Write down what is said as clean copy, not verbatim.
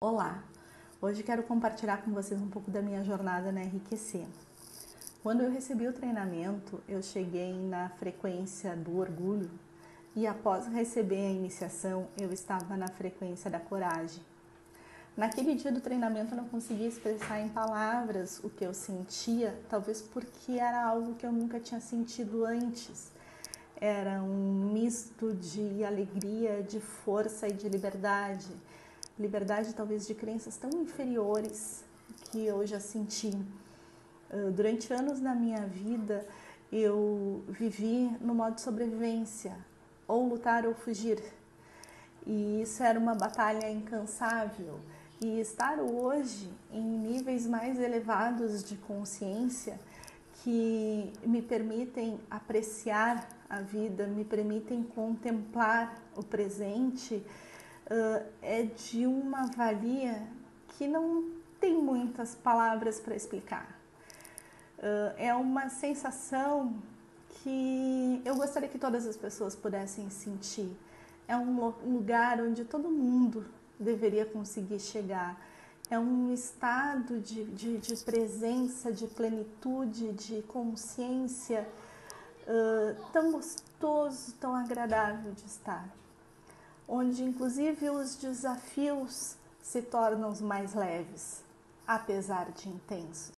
Olá! Hoje quero compartilhar com vocês um pouco da minha jornada na RQC. Quando eu recebi o treinamento, eu cheguei na frequência do orgulho e após receber a iniciação, eu estava na frequência da coragem. Naquele dia do treinamento eu não conseguia expressar em palavras o que eu sentia, talvez porque era algo que eu nunca tinha sentido antes. Era um misto de alegria, de força e de liberdade. Liberdade talvez de crenças tão inferiores que eu já senti. Durante anos na minha vida eu vivi no modo sobrevivência, ou lutar ou fugir. E isso era uma batalha incansável. E estar hoje em níveis mais elevados de consciência que me permitem apreciar a vida, me permitem contemplar o presente, é de uma valia que não tem muitas palavras para explicar. É uma sensação que eu gostaria que todas as pessoas pudessem sentir. É um lugar onde todo mundo deveria conseguir chegar. É um estado de presença, de plenitude, de consciência tão gostoso, tão agradável de estar. Onde inclusive os desafios se tornam os mais leves, apesar de intensos.